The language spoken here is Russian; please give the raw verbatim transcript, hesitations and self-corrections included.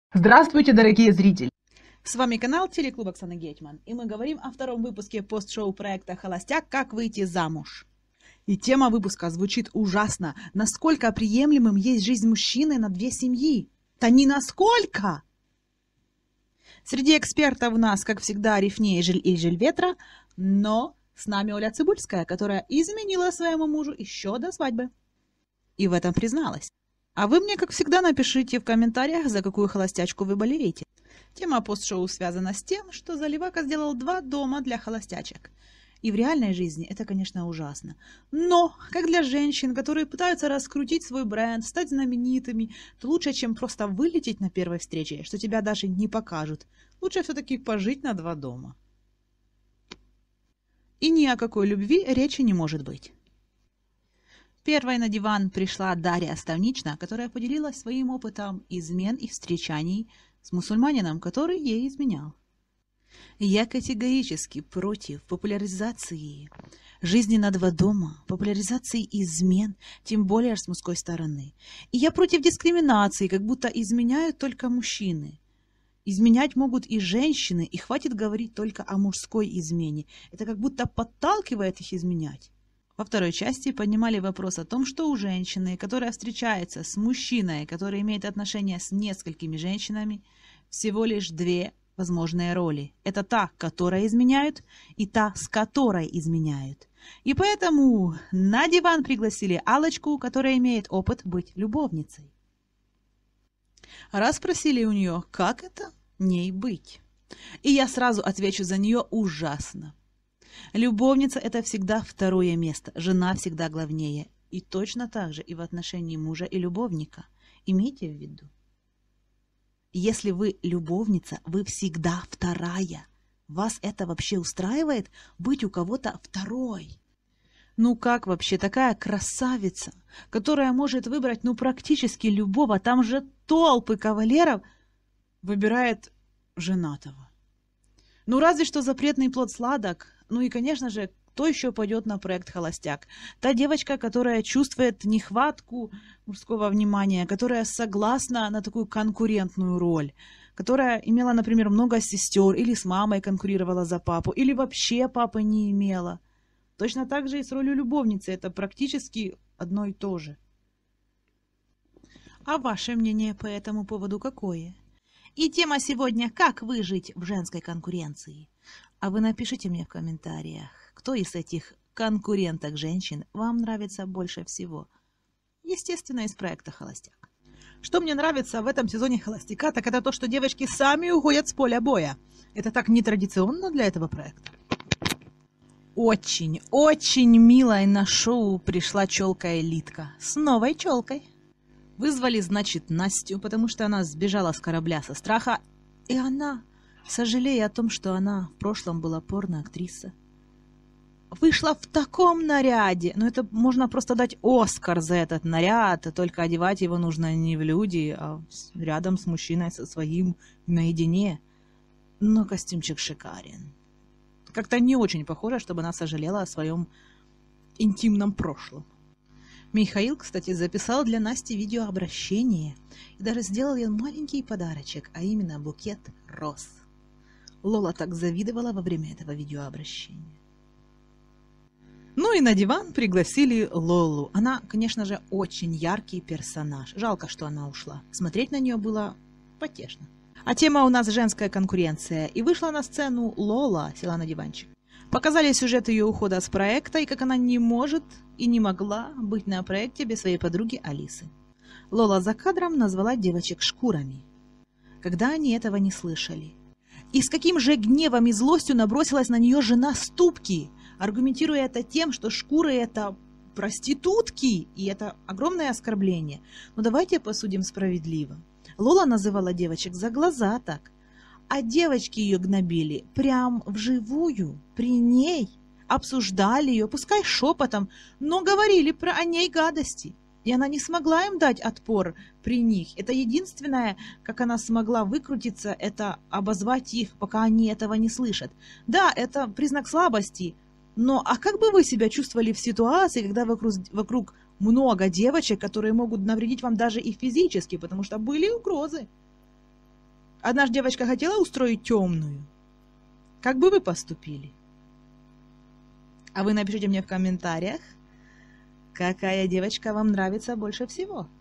Здравствуйте, дорогие зрители! С вами канал Телеклуб Оксаны Гетман, и мы говорим о втором выпуске пост-шоу проекта «Холостяк. Как выйти замуж». И тема выпуска звучит ужасно. Насколько приемлемым есть жизнь мужчины на две семьи? Да не насколько! Среди экспертов у нас, как всегда, Рифнея и Жильветра, но с нами Оля Цибульская, которая изменила своему мужу еще до свадьбы. И в этом призналась. А вы мне, как всегда, напишите в комментариях, за какую холостячку вы болеете. Тема пост-шоу связана с тем, что Заливака сделал два дома для холостячек. И в реальной жизни это, конечно, ужасно. Но, как для женщин, которые пытаются раскрутить свой бренд, стать знаменитыми, то лучше, чем просто вылететь на первой встрече, что тебя даже не покажут. Лучше все-таки пожить на два дома. И ни о какой любви речи не может быть. Первой на диван пришла Дарья Ставнична, которая поделилась своим опытом измен и встречаний с мусульманином, который ей изменял. Я категорически против популяризации жизни на два дома, популяризации измен, тем более с мужской стороны. И я против дискриминации, как будто изменяют только мужчины. Изменять могут и женщины, и хватит говорить только о мужской измене. Это как будто подталкивает их изменять. Во второй части поднимали вопрос о том, что у женщины, которая встречается с мужчиной, который имеет отношения с несколькими женщинами, всего лишь две возможные роли. Это та, которой изменяют, и та, с которой изменяют. И поэтому на диван пригласили Аллочку, которая имеет опыт быть любовницей. Раз спросили у нее, как это ней быть. И я сразу отвечу за нее: ужасно. Любовница – это всегда второе место, жена всегда главнее. И точно так же и в отношении мужа и любовника. Имейте в виду. Если вы любовница, вы всегда вторая. Вас это вообще устраивает быть у кого-то второй? Ну как вообще такая красавица, которая может выбрать ну практически любого, там же толпы кавалеров, выбирает женатого? Ну разве что запретный плод сладок. Ну и, конечно же, кто еще пойдет на проект «Холостяк»? Та девочка, которая чувствует нехватку мужского внимания, которая согласна на такую конкурентную роль, которая имела, например, много сестер, или с мамой конкурировала за папу, или вообще папы не имела. Точно так же и с ролью любовницы. Это практически одно и то же. А ваше мнение по этому поводу какое? И тема сегодня: как выжить в женской конкуренции. А вы напишите мне в комментариях, кто из этих конкуренток женщин вам нравится больше всего. Естественно, из проекта «Холостяк». Что мне нравится в этом сезоне «Холостяка», так это то, что девочки сами уходят с поля боя. Это так нетрадиционно для этого проекта. Очень, очень милой на шоу пришла челка-элитка с новой челкой. Вызвали, значит, Настю, потому что она сбежала с корабля со страха, и она, сожалея о том, что она в прошлом была порно-актриса, вышла в таком наряде. Ну, это можно просто дать Оскар за этот наряд, только одевать его нужно не в люди, а рядом с мужчиной со своим наедине. Но костюмчик шикарен. Как-то не очень похоже, чтобы она сожалела о своем интимном прошлом. Михаил, кстати, записал для Насти видеообращение и даже сделал ей маленький подарочек, а именно букет роз. Лола так завидовала во время этого видеообращения. Ну и на диван пригласили Лолу. Она, конечно же, очень яркий персонаж. Жалко, что она ушла. Смотреть на нее было потешно. А тема у нас женская конкуренция. И вышла на сцену Лола, села на диванчик. Показали сюжет ее ухода с проекта и как она не может и не могла быть на проекте без своей подруги Алисы. Лола за кадром назвала девочек шкурами, когда они этого не слышали. И с каким же гневом и злостью набросилась на нее жена Ступки, аргументируя это тем, что шкуры – это проститутки, и это огромное оскорбление. Но давайте посудим справедливо. Лола называла девочек за глаза так, а девочки ее гнобили прям вживую, при ней, обсуждали ее, пускай шепотом, но говорили про о ней гадости. И она не смогла им дать отпор при них. Это единственное, как она смогла выкрутиться, это обозвать их, пока они этого не слышат. Да, это признак слабости, но а как бы вы себя чувствовали в ситуации, когда вокруг, вокруг много девочек, которые могут навредить вам даже и физически, потому что были угрозы? Одна ж девочка хотела устроить темную. Как бы вы поступили? А вы напишите мне в комментариях, какая девочка вам нравится больше всего.